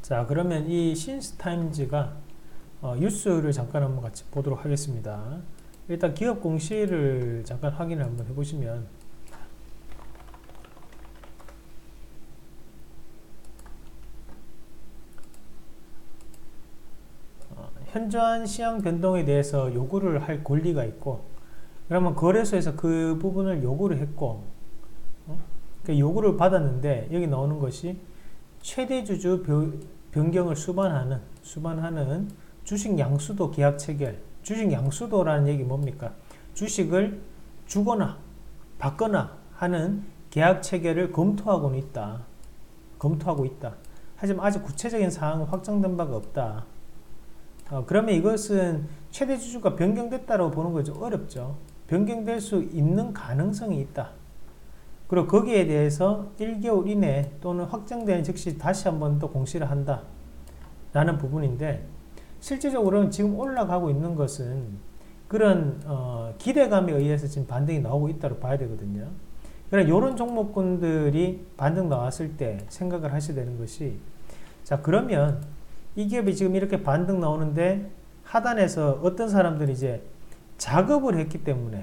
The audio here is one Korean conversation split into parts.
자, 그러면 이 신스타임즈가 뉴스를 잠깐 한번 같이 보도록 하겠습니다. 일단 기업 공시를 잠깐 확인을 한번 해보시면 현저한 시장 변동에 대해서 요구를 할 권리가 있고, 그러면 거래소에서 그 부분을 요구를 했고, 그 요구를 받았는데 여기 나오는 것이 최대 주주 변경을 수반하는 주식 양수도 계약 체결. 주식 양수도라는 얘기 뭡니까? 주식을 주거나 받거나 하는 계약 체결을 검토하고 있다. 하지만 아직 구체적인 사항은 확정된 바가 없다. 그러면 이것은 최대 주주가 변경됐다고 보는 거 좀 어렵죠. 변경될 수 있는 가능성이 있다. 그리고 거기에 대해서 1개월 이내 또는 확정되는 즉시 다시 한번 더 공시를 한다 라는 부분인데, 실질적으로는 지금 올라가고 있는 것은 그런 기대감에 의해서 지금 반등이 나오고 있다고 봐야 되거든요. 그러니까 이런 종목군들이 반등 나왔을 때 생각을 하셔야 되는 것이, 자, 그러면 이 기업이 지금 이렇게 반등 나오는데 하단에서 어떤 사람들이 이제 작업을 했기 때문에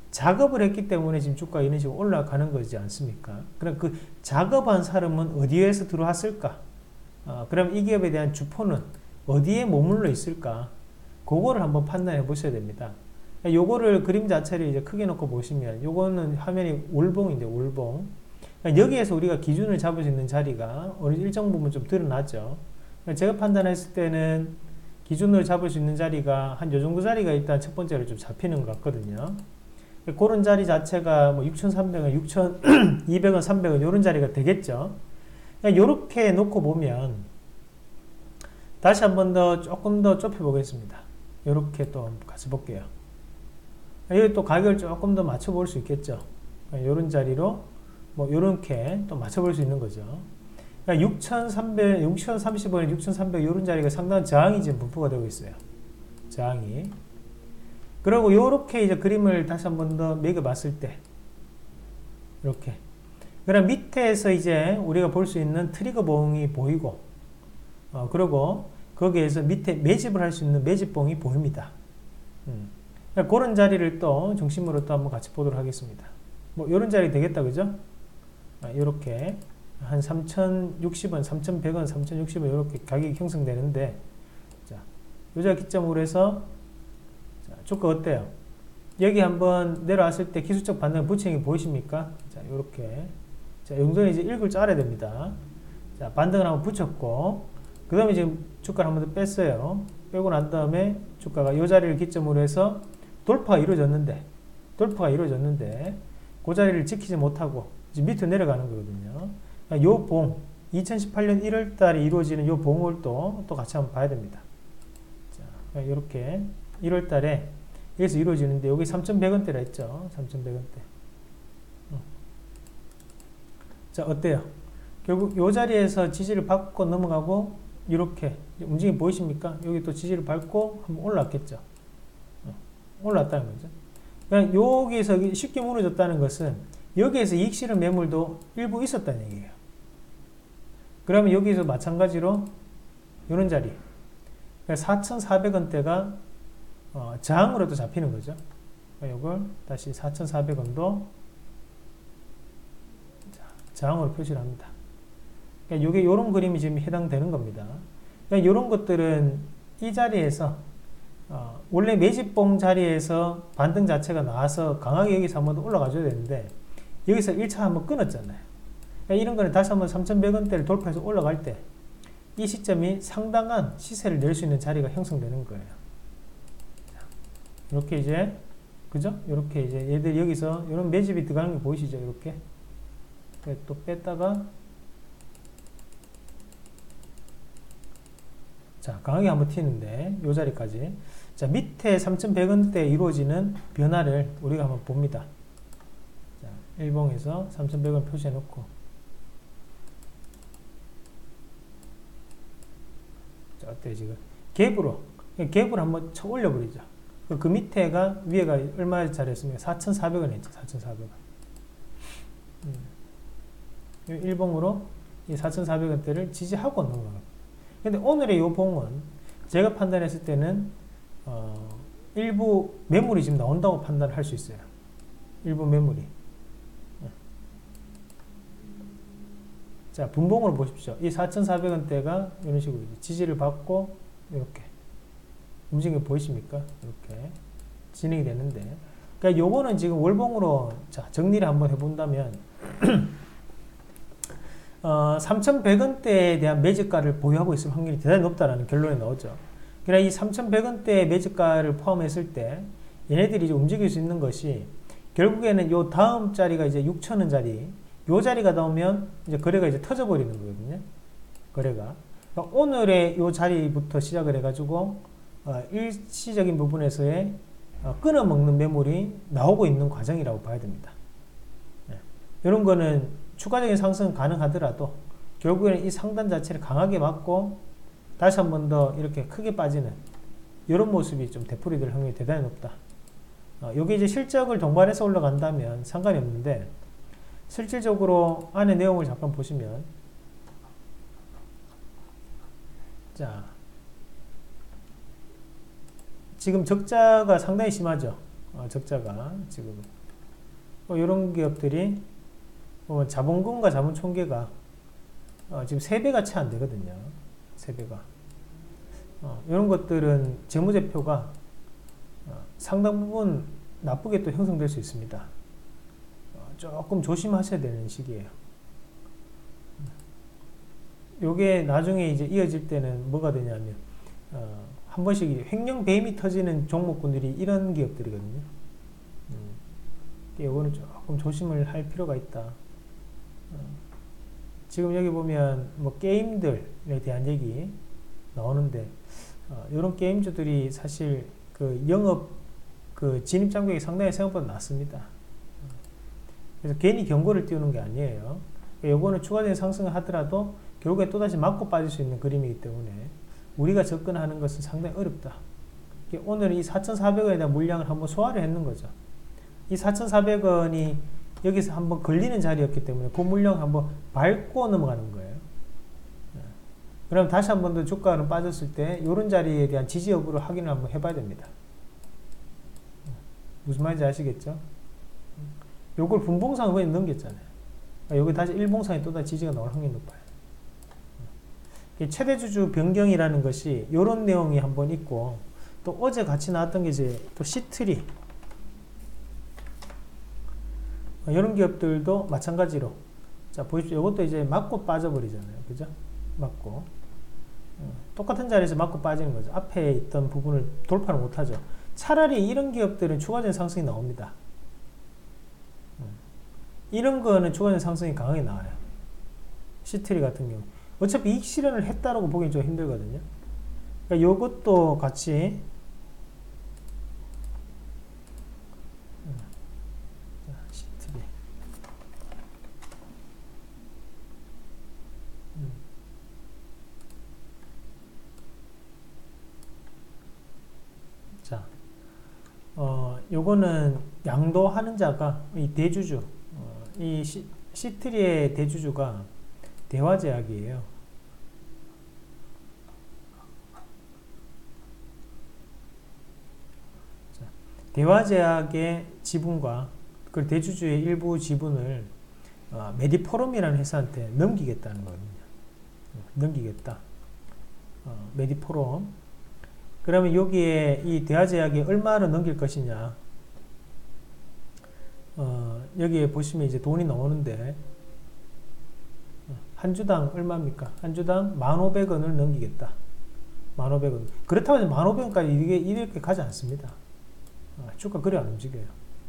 지금 주가가 이런 식으로 올라가는 거지 않습니까? 그럼 그 작업한 사람은 어디에서 들어왔을까? 그럼 이 기업에 대한 주포는 어디에 머물러 있을까? 그거를 한번 판단해 보셔야 됩니다. 요거를 그림 자체를 이제 크게 놓고 보시면, 요거는 화면이 월봉인데, 월봉. 여기에서 우리가 기준을 잡을 수 있는 자리가 어느 일정 부분 좀 드러나죠. 제가 판단했을 때는 기준으로 잡을 수 있는 자리가 한 요 정도 자리가 일단 첫 번째로 좀 잡히는 것 같거든요. 그런 자리 자체가 뭐 6,300원, 6,200원, 300원 이런 자리가 되겠죠. 이렇게 놓고 보면 다시 한번 더 조금 더 좁혀 보겠습니다. 이렇게 또 같이 볼게요. 여기 또 가격을 조금 더 맞춰 볼 수 있겠죠. 이런 자리로 뭐 이렇게 또 맞춰 볼 수 있는 거죠. 6,300, 6,030원에 6,300 이런 자리가 상당한 저항이 지금 분포가 되고 있어요. 저항이. 그리고 요렇게 이제 그림을 다시 한 번 더 매겨 봤을 때, 이렇게. 그럼 밑에서 이제 우리가 볼 수 있는 트리거봉이 보이고, 그리고 거기에서 밑에 매집을 할 수 있는 매집봉이 보입니다. 그러니까 그런 자리를 또 중심으로 또 한번 같이 보도록 하겠습니다. 뭐, 요런 자리 되겠다, 그죠? 요렇게. 한 3,060원, 3,100원, 3,060원 이렇게 가격이 형성되는데, 자, 요자 기점으로 해서 자, 주가 어때요? 여기 한번 내려왔을 때 기술적 반등 부채기 보이십니까? 자, 요렇게. 자, 용선이 이제 1굴 짜야 됩니다. 자, 반등을 한번 붙였고, 그 다음에 지금 주가를 한번 더 뺐어요. 빼고 난 다음에 주가가 요 자리를 기점으로 해서 돌파가 이루어졌는데, 그 자리를 지키지 못하고 이제 밑으로 내려가는 거거든요. 요 봉, 2018년 1월 달에 이루어지는 요 봉을 또 같이 한번 봐야 됩니다. 자, 요렇게 1월 달에 여기서 이루어지는데, 여기 3,100원대라 했죠. 3,100원대. 자, 어때요? 결국 요 자리에서 지지를 받고 넘어가고, 이렇게 움직임 보이십니까? 여기 또 지지를 밟고 한번 올라왔겠죠. 올라왔다는 거죠. 그러니까 여기서 쉽게 무너졌다는 것은 여기에서 이익 실현 매물도 일부 있었다는 얘기예요. 그러면 여기서 마찬가지로 이런 자리, 4,400원대가 저항으로도 잡히는 거죠. 이걸 다시 4,400원도 저항으로 표시를 합니다. 그러니까 이게 이런 그림이 지금 해당되는 겁니다. 그러니까 이런 것들은 이 자리에서 원래 매집봉 자리에서 반등 자체가 나와서 강하게 여기서 한번 올라가줘야 되는데, 여기서 1차 한번 끊었잖아요. 그러니까 이런 거는 다시 한번 3,100원대를 돌파해서 올라갈 때 이 시점이 상당한 시세를 낼 수 있는 자리가 형성되는 거예요. 이렇게 이제, 그죠? 이렇게 이제 얘들 여기서 이런 매집이 들어가는 게 보이시죠? 이렇게. 또 뺐다가, 자, 강하게 한번 튀는데, 요 자리까지. 자, 밑에 3,100원대에 이루어지는 변화를 우리가 한번 봅니다. 자, 일봉에서 3,100원 표시해 놓고. 자, 어때요, 지금? 갭으로 한번 쳐 올려버리죠. 그 밑에가, 위에가 얼마짜리 였습니까? 4,400원 했죠, 4,400원. 일봉으로 이 4,400원대를 지지하고 넘어갑니다. 근데 오늘의 요 봉은 제가 판단했을 때는 일부 매물이 지금 나온다고 판단할 수 있어요. 일부 매물이. 자, 분봉으로 보십시오. 이 4,400원대가 이런 식으로 지지를 받고 이렇게 움직임이 보이십니까? 이렇게 진행이 되는데, 그러니까 요거는 지금 월봉으로 자 정리를 한번 해본다면 3,100원대에 대한 매집가를 보유하고 있을 확률이 대단히 높다라는 결론이 나오죠. 그러나 이 3,100원대 매집가를 포함했을 때 얘네들이 이제 움직일 수 있는 것이 결국에는 요 다음 자리가 이제 6,000원짜리 요 자리가 나오면 이제 거래가 이제 터져버리는 거거든요. 거래가. 그러니까 오늘의 요 자리부터 시작을 해가지고 일시적인 부분에서의 끊어먹는 매물이 나오고 있는 과정이라고 봐야 됩니다. 이런 거는 추가적인 상승은 가능하더라도 결국에는 이 상단 자체를 강하게 맞고 다시 한 번 더 이렇게 크게 빠지는 이런 모습이 좀 되풀이 될 확률이 대단히 높다. 여기 이제 실적을 동반해서 올라간다면 상관이 없는데 실질적으로 안에 내용을 잠깐 보시면 자 지금 적자가 상당히 심하죠. 적자가 지금 이런 기업들이 자본금과 자본 총계가 지금 3배가 채 안 되거든요. 3배가. 이런 것들은 재무제표가 상당 부분 나쁘게 또 형성될 수 있습니다. 조금 조심하셔야 되는 시기예요. 요게 나중에 이제 이어질 때는 뭐가 되냐면 한 번씩 횡령 배임이 터지는 종목군들이 이런 기업들이거든요. 요거는 조금 조심을 할 필요가 있다. 지금 여기 보면 뭐 게임들에 대한 얘기 나오는데 이런 게임주들이 사실 그 영업 그 진입 장벽이 상당히 생각보다 낮습니다. 그래서 괜히 경고를 띄우는 게 아니에요. 요거는 추가적인 상승을 하더라도 결국에 또다시 맞고 빠질 수 있는 그림이기 때문에 우리가 접근하는 것은 상당히 어렵다. 오늘 이 4,400원에 대한 물량을 한번 소화를 했는 거죠. 이 4,400원이 여기서 한번 걸리는 자리였기 때문에 그 물량 한번 밟고 넘어가는 거예요. 그럼 다시 한번 더 주가는 빠졌을 때 이런 자리에 대한 지지 여부를 확인을 한번 해봐야 됩니다. 무슨 말인지 아시겠죠? 요걸 분봉상을 거의 넘겼잖아요. 여기 다시 일봉상에 또다시 지지가 나올 확률이 높아요. 최대주주 변경이라는 것이 이런 내용이 한번 있고 또 어제 같이 나왔던 게 이제 또 시트리 이런 기업들도 마찬가지로 자 보십시오. 이것도 이제 맞고 빠져버리잖아요. 그죠? 맞고 똑같은 자리에서 맞고 빠지는 거죠. 앞에 있던 부분을 돌파를 못하죠. 차라리 이런 기업들은 추가적인 상승이 나옵니다. 이런 거는 추가적인 상승이 강하게 나와요. 시트리 같은 경우 어차피 이익 실현을 했다라고 보기엔 좀 힘들거든요. 그러니까 요것도 같이 시트리 자 요거는 양도하는 자가 이 대주주 이 시트리의 대주주가 대화제약이에요. 자, 대화제약의 지분과 그 대주주의 일부 지분을 메디포럼이라는 회사한테 넘기겠다는 거거든요. 넘기겠다. 메디포럼. 그러면 여기에 이 대화제약이 얼마를 넘길 것이냐. 여기에 보시면 이제 돈이 나오는데 한 주당 얼마입니까? 한 주당 1,500원을 넘기겠다. 1,500원. 그렇다고 해서 1,500원까지 이렇게 가지 않습니다. 주가 그래 안 움직여요.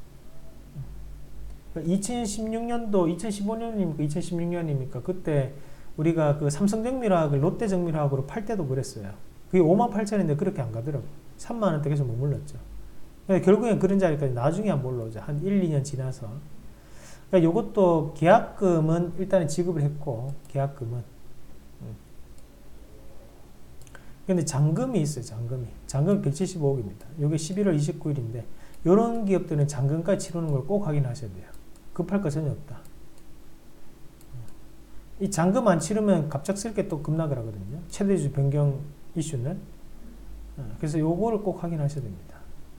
2016년도, 2015년입니까? 2016년입니까? 그때 우리가 그 삼성정밀화학을 롯데정밀화학으로 팔 때도 그랬어요. 그게 58,000원인데 그렇게 안 가더라고. 3만원대 계속 머물렀죠. 결국엔 그런 자리까지 나중에 한번 올라오죠. 한 1, 2년 지나서. 그러니까 요것도 계약금은 일단은 지급을 했고, 계약금은. 근데 잔금이 있어요, 잔금이. 잔금이 175억입니다. 요게 11월 29일인데, 요런 기업들은 잔금까지 치르는 걸 꼭 확인하셔야 돼요. 급할 거 전혀 없다. 이 잔금 안 치르면 갑작스럽게 또 급락을 하거든요. 최대주주 변경 이슈는. 그래서 요거를 꼭 확인하셔야 됩니다.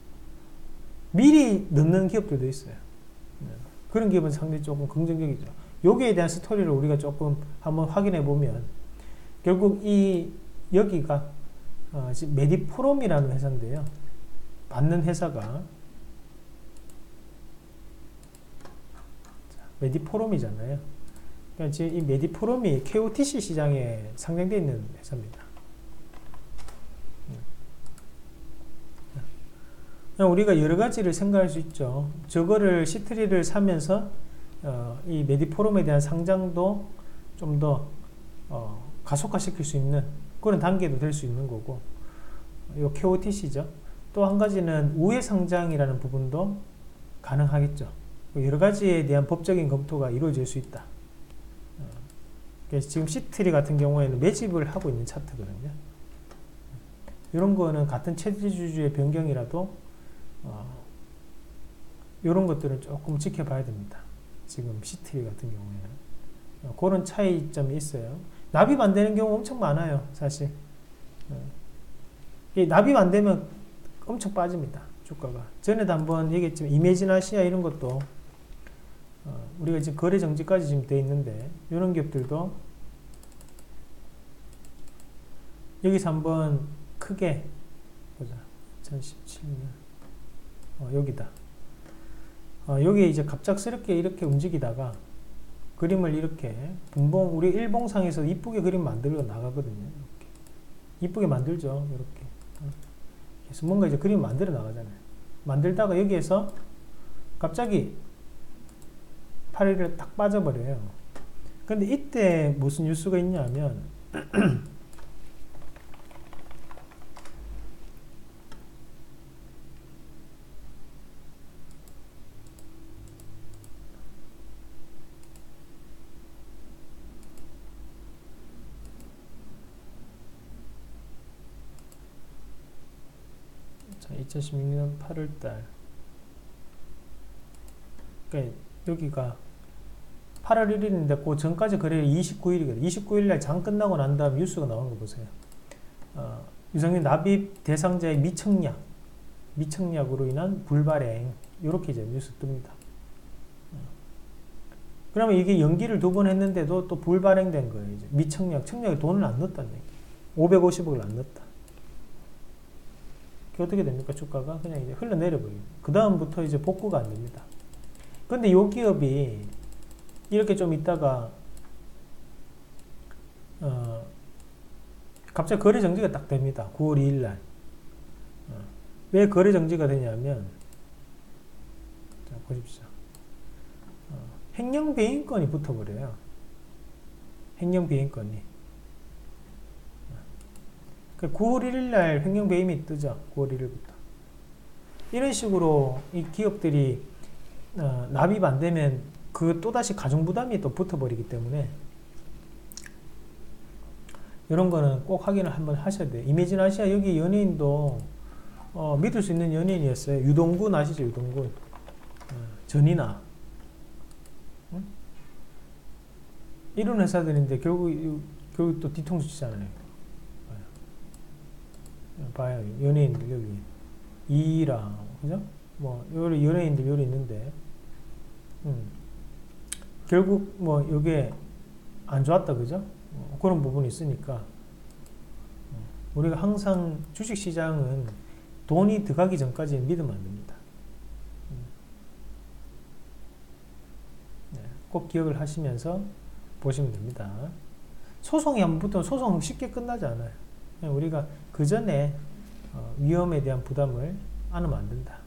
미리 넣는 기업들도 있어요. 그런 기업은 상당히 조금 긍정적이죠. 여기에 대한 스토리를 우리가 조금 한번 확인해 보면 결국 여기가 지금 메디포럼이라는 회사인데요. 받는 회사가 메디포럼이잖아요. 그러니까 지금 이 메디포럼이 KOTC 시장에 상장되어 있는 회사입니다. 우리가 여러 가지를 생각할 수 있죠. 저거를 시트리를 사면서 이 메디포럼에 대한 상장도 좀 더 가속화시킬 수 있는 그런 단계도 될 수 있는 거고, 이 KOTC죠. 또 한 가지는 우회 상장이라는 부분도 가능하겠죠. 여러 가지에 대한 법적인 검토가 이루어질 수 있다. 그래서 지금 시트리 같은 경우에는 매집을 하고 있는 차트거든요. 이런 거는 같은 최대주주의 변경이라도 이런 것들은 조금 지켜봐야 됩니다. 지금 시트리 같은 경우에는 그런 차이점이 있어요. 납입 안 되는 경우 엄청 많아요, 사실. 이 납입 안 되면 엄청 빠집니다, 주가가. 전에도 한번 얘기했지만 이매진 아시아 이런 것도 우리가 지금 거래 정지까지 지금 돼 있는데 이런 기업들도 여기서 한번 크게 보자. 2017년 여기다. 여기 이제 갑작스럽게 이렇게 움직이다가 그림을 이렇게 우리 일봉상에서 이쁘게 그림 만들어 나가거든요. 이렇게. 이쁘게 만들죠. 이렇게. 그래서 뭔가 이제 그림 만들어 나가잖아요. 만들다가 여기에서 갑자기 8일을 딱 빠져버려요. 근데 이때 무슨 뉴스가 있냐면 자, 2016년 8월달. 그러니까 여기가 8월 1일인데 그 전까지 거래일 29일이거든요. 29일날 장 끝나고 난 다음 뉴스가 나오는 거 보세요. 유상증 납입 대상자의 미청약으로 인한 불발행, 이렇게 이제 뉴스 뜹니다. 그러면 이게 연기를 2번 했는데도 또 불발행된 거예요. 이제 청약에 돈을 안 넣었다는 얘기. 550억을 안 넣었다. 그게 어떻게 됩니까? 주가가 그냥 이제 흘러내려버려요. 그 다음부터 이제 복구가 안 됩니다. 근데 이 기업이 이렇게 좀 있다가 갑자기 거래 정지가 딱 됩니다. 9월 2일 날. 왜 거래 정지가 되냐면, 자, 보십시오. 횡령 배임권이 붙어버려요. 횡령 배임권이. 9월 1일 날 횡령 배임이 뜨죠. 9월 1일부터. 이런 식으로 이 기업들이 납입 안 되면 그 또다시 가중부담이 또 붙어버리기 때문에 이런 거는 꼭 확인을 한번 하셔야 돼요. 이매진 아시아 여기 연예인도 믿을 수 있는 연예인이었어요. 유동군 아시죠? 유동군. 전이나. 응? 이런 회사들인데 결국 또 뒤통수 치잖아요. 봐요. 연예인들 여기. 이랑, 그죠? 뭐, 여러 연예인들 여기 있는데, 결국 뭐, 요게 안 좋았다, 그죠? 그런 부분이 있으니까, 우리가 항상 주식시장은 돈이 들어가기 전까지는 믿으면 안 됩니다. 네, 꼭 기억을 하시면서 보시면 됩니다. 소송이 한번 붙으면 소송 쉽게 끝나지 않아요. 우리가 그 전에 위험에 대한 부담을 안으면 안 된다.